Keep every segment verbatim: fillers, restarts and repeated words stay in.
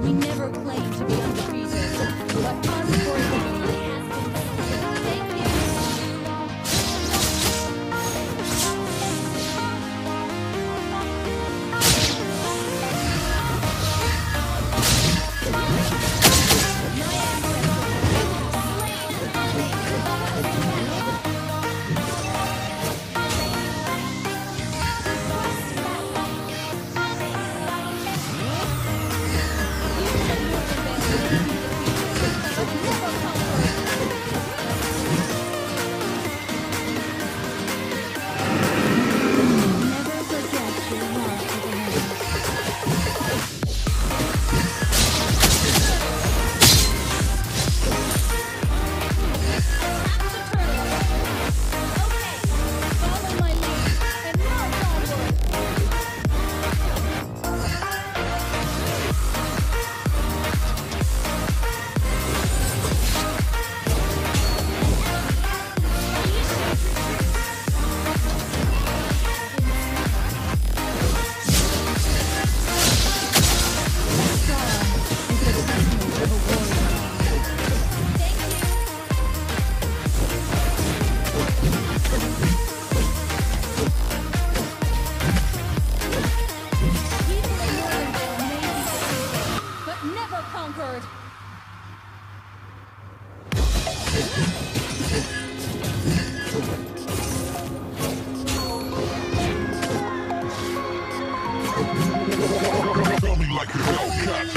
We never claimed to be undefeated, but unfortunately has been. Thank you. Conquered. Tell me like a Hellcat.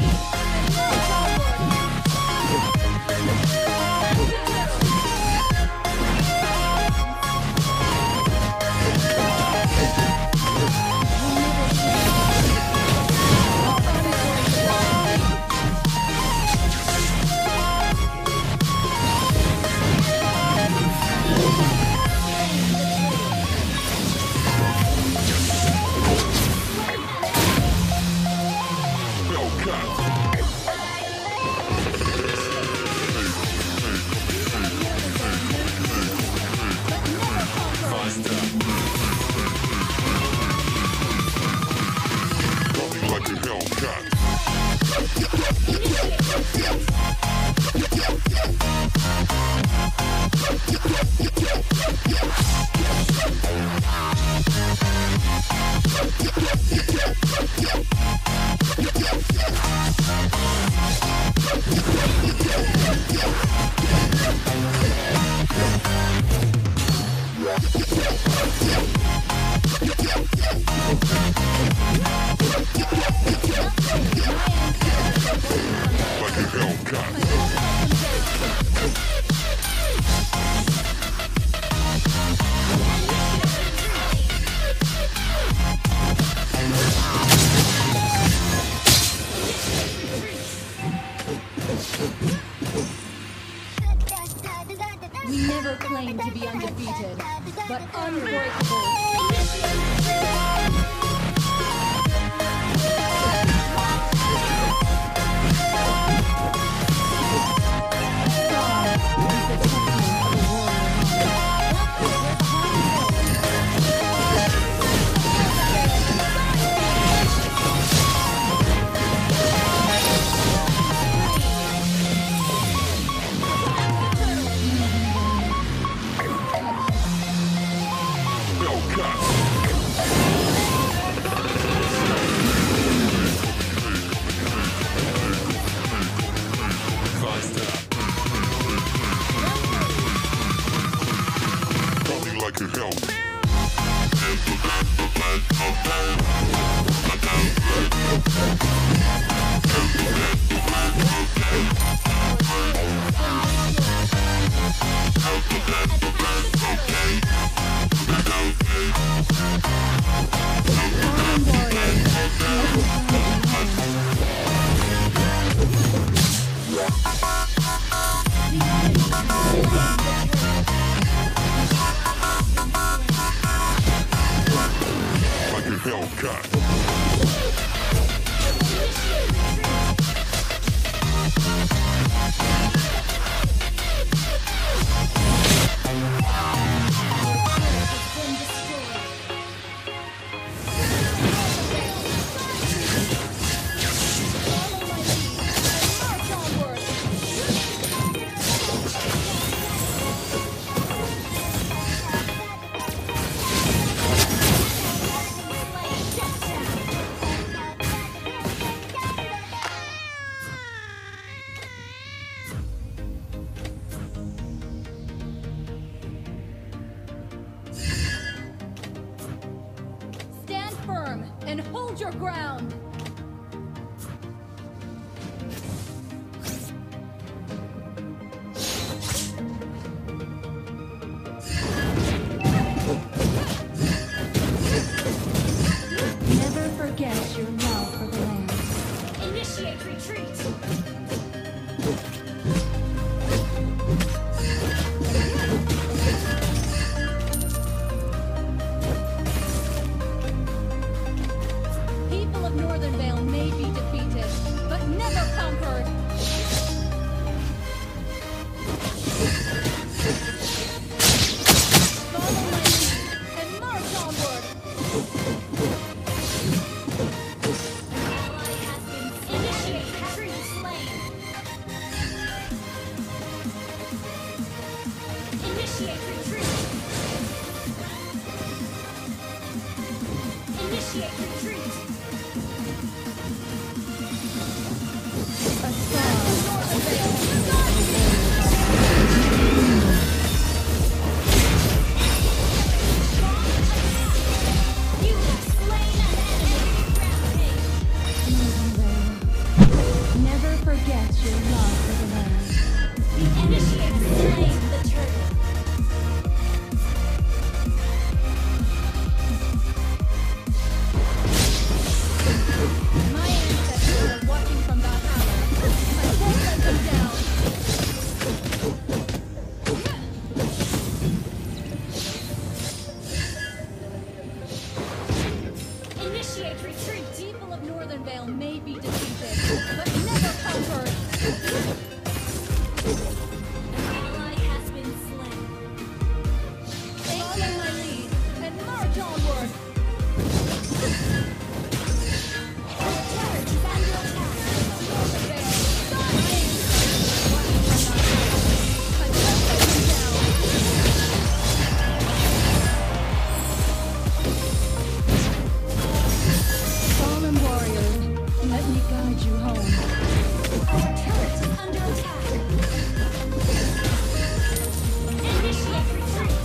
We never claimed to be undefeated, but unbreakable. Hellcat. Hold your ground! Never forget your love for the land. Initiate retreat. People of Northern Vale may be defeated, but never conquered. Follow my lead and march onward. Ally has been initiate retreat slain. Initiate retreat. Initiate retreat. A star of Northern Vale. You have slain an enemy. Rampage. Northern Vale. Never forget your love for the land. The initiate slain the turtle. My ancestors are watching from Valhalla. I won't let them down. Initiate retreat. People of Northern Vale may be defeated, but never conquered. Ally has been slain. Follow my lead and march onward. Our turret is under attack. Northern Vale, my ancestors are watching from Valhalla. I won't let them down. Fallen warriors, let me guide you home. Our turret is under attack. Initiate retreat.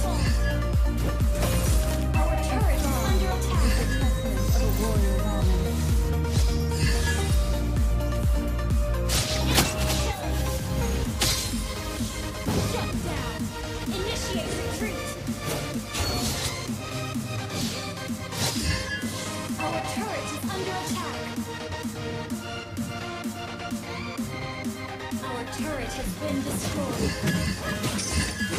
Our turret is under attack. Testament of a warrior woman. Shut down. Initiate retreat. Our turret is under attack. Our turret has been destroyed.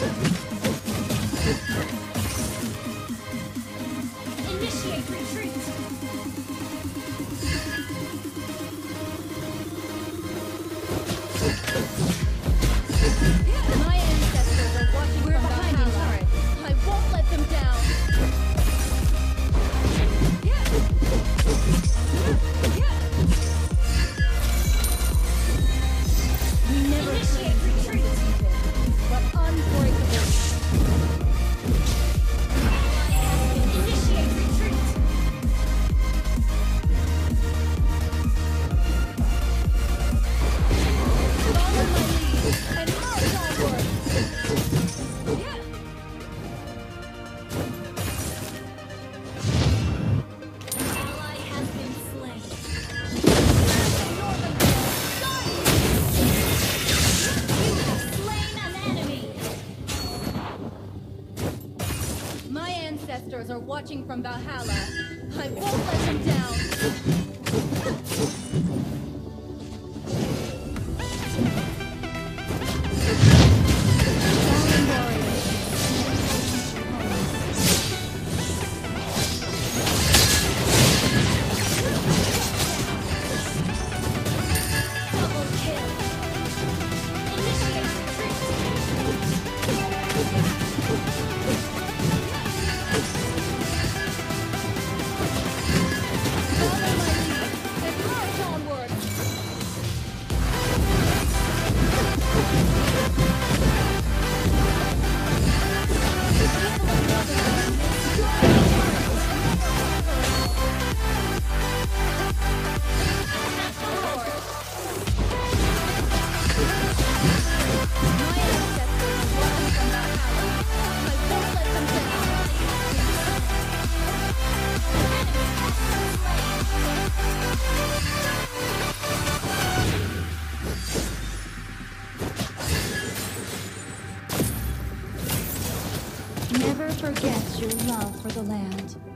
Initiate retreat. My ancestors are watching We're from behind you, Valhalla. turret. I won't let them down. We never Initiate retreat. but unbreakable. Initiate retreat. Follow my lead and march onward. Ally has been slain. Northern Vale, You have slain an enemy. my ancestors are watching from Valhalla. I won't let them down. Fallen warriors. Double kill. Initiate retreat. Follow my lead and march forget your love for the land.